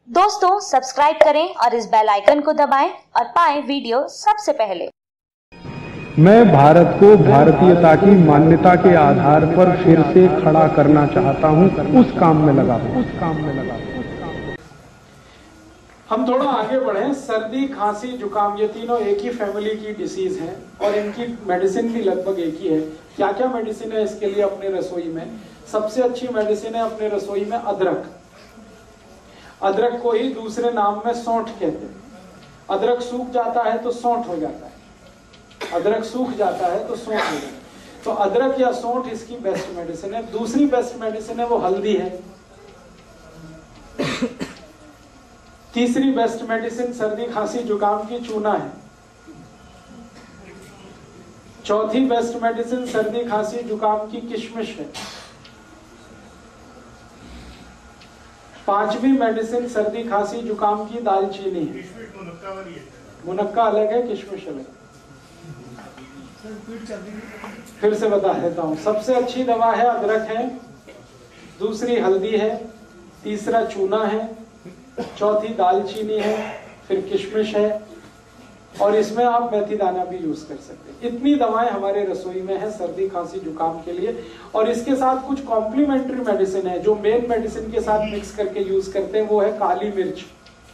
दोस्तों सब्सक्राइब करें और इस बेल आइकन को दबाएं और पाएं वीडियो सबसे पहले। मैं भारत को भारतीयता की मान्यता के आधार पर फिर से खड़ा करना चाहता हूं, उस काम में लगा हूं। हम थोड़ा आगे बढ़े। सर्दी, खांसी, जुकाम ये तीनों एक ही फैमिली की डिसीज हैं और इनकी मेडिसिन भी लगभग एक ही है। क्या क्या मेडिसिन है इसके लिए अपने रसोई में? सबसे अच्छी मेडिसिन है अपने रसोई में अदरक। अदरक को ही दूसरे नाम में सौंठ कहते हैं। अदरक सूख जाता है तो सौंठ हो जाता है, अदरक सूख जाता है तो सौंठ हो जाता है। तो अदरक या सौंठ इसकी बेस्ट मेडिसिन है। दूसरी बेस्ट मेडिसिन है वो हल्दी है। तीसरी बेस्ट मेडिसिन सर्दी, खांसी, जुकाम की चूना है। चौथी बेस्ट मेडिसिन सर्दी, खांसी, जुकाम की किशमिश है। पांचवी मेडिसिन सर्दी, खांसी, जुकाम की दालचीनी है। मुनक्का अलग है, किशमिश अलग। फिर से बता देता हूं। सबसे अच्छी दवा है अदरक है, दूसरी हल्दी है, तीसरा चूना है, चौथी दालचीनी है, फिर किशमिश है और इसमें आप मेथी दाना भी यूज कर सकते हैं। इतनी दवाएं हमारे रसोई में है सर्दी, खांसी, जुकाम के लिए। और इसके साथ कुछ कॉम्प्लीमेंट्री मेडिसिन है जो मेन मेडिसिन के साथ मिक्स करके यूज करते हैं। वो है काली मिर्च,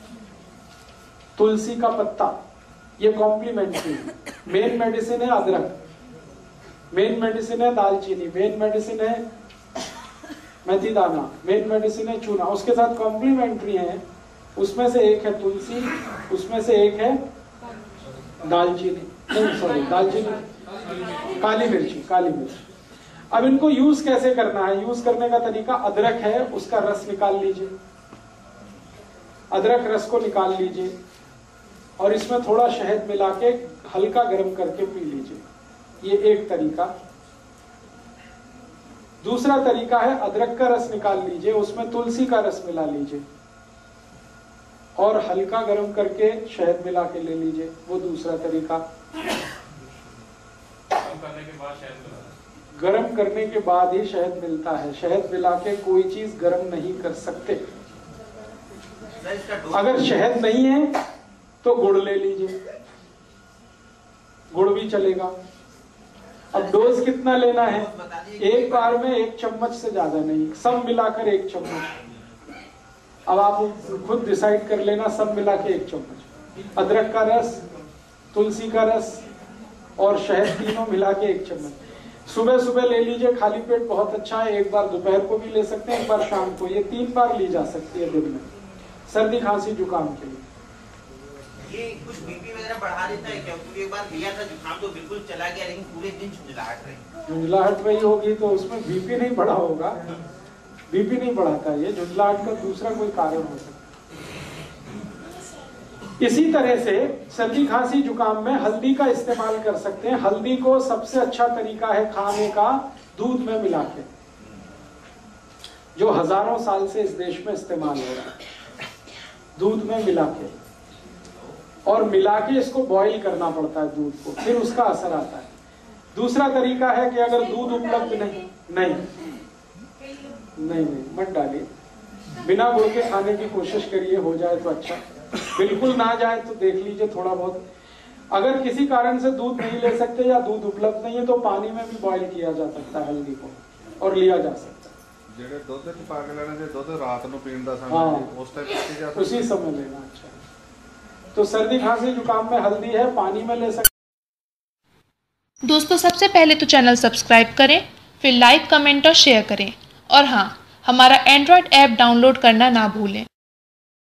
तुलसी का पत्ता, ये कॉम्प्लीमेंट्री है। मेन मेडिसिन है अदरक, मेन मेडिसिन है दालचीनी, मेन मेडिसिन है मेथी दाना, मेन मेडिसिन है चूना। उसके साथ कॉम्प्लीमेंट्री है, उसमें से एक है तुलसी, उसमें से एक है दालचीनी, नहीं सॉरी दालचीनी, काली मिर्ची, काली मिर्च। अब इनको यूज कैसे करना है? यूज करने का तरीका, अदरक है उसका रस निकाल लीजिए, अदरक रस को निकाल लीजिए और इसमें थोड़ा शहद मिला के हल्का गर्म करके पी लीजिए। ये एक तरीका। दूसरा तरीका है अदरक का रस निकाल लीजिए, उसमें तुलसी का रस मिला लीजिए और हल्का गर्म करके शहद मिला के ले लीजिए। वो दूसरा तरीका। गर्म करने के बाद ही शहद मिलता है, शहद मिला के कोई चीज गर्म नहीं कर सकते। अगर शहद नहीं है तो गुड़ ले लीजिए, गुड़ भी चलेगा। अब डोज कितना लेना है? एक बार में 1 चम्मच से ज्यादा नहीं, सब मिलाकर 1 चम्मच। अब आप खुद डिसाइड कर लेना, सब मिला के 1 चम्मच। अदरक का रस, तुलसी का रस और शहद तीनों मिला के 1 चम्मच। सुबह सुबह ले लीजिए, खाली पेट बहुत अच्छा है। एक बार दोपहर को भी ले सकते हैं, एक बार शाम को। ये 3 बार ली जा सकती है दिन में, सर्दी, खांसी, जुकाम के लिए। ये कुछ बीपी वगैरह बढ़ा देता है क्या? क्योंकि एक बार लिया था जुकाम तो बिल्कुल चला गया, लेकिन पूरे दिन झुंझलाहट रही। झुंझलाहट रही होगी तो उसमें बीपी नहीं बढ़ा होगा। बीपी नहीं बढ़ाता ये, झुंझलाहट का दूसरा कोई कारण हो सकता है। इसी तरह से सर्दी, खांसी, जुकाम में हल्दी का इस्तेमाल कर सकते हैं। हल्दी को सबसे अच्छा तरीका है खाने का दूध में मिला के, जो हजारों साल से इस देश में इस्तेमाल हो रहा है। दूध में मिला के और मिला के इसको बॉईल करना पड़ता है दूध को, फिर उसका असर आता है। दूसरा तरीका है कि अगर दूध उपलब्ध नहीं मत डालिए, बिना गुड़ के खाने की कोशिश करिए, हो जाए तो अच्छा, बिल्कुल ना जाए तो देख लीजिए थोड़ा बहुत। अगर किसी कारण से दूध नहीं ले सकते या दूध उपलब्ध नहीं है तो पानी में भी बॉईल किया जा सकता है हल्दी को और लिया जा सकता है। उसी समय लेना अच्छा है। तो सर्दी, खांसी, जुकाम में हल्दी है, पानी में ले सकते। दोस्तों सबसे पहले तो चैनल सब्सक्राइब करें, फिर लाइक, कमेंट और शेयर करें। और हाँ, हमारा एंड्रॉयड ऐप डाउनलोड करना ना भूलें।